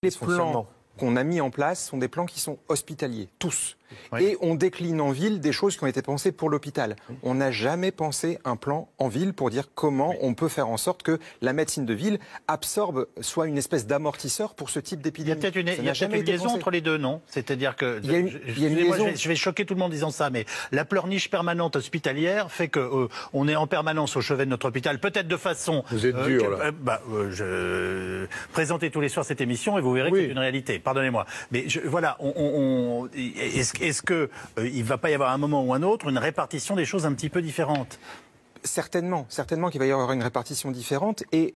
Les plans qu'on a mis en place sont des plans qui sont hospitaliers, tous. Oui. Et on décline en ville des choses qui ont été pensées pour l'hôpital. On n'a jamais pensé un plan en ville pour dire comment on peut faire en sorte que la médecine de ville absorbe, soit une espèce d'amortisseur pour ce type d'épidémie. Il y a peut-être une liaison entre les deux, non? C'est-à-dire que, je vais choquer tout le monde en disant ça, mais la pleurniche permanente hospitalière fait que on est en permanence au chevet de notre hôpital, peut-être de façon... Vous êtes dur, là. Je présentez tous les soirs cette émission et vous verrez que c'est une réalité. Pardonnez-moi. Mais voilà, est-ce qu'il ne va pas y avoir un moment ou un autre une répartition des choses un petit peu différentes? Certainement qu'il va y avoir une répartition différente. Et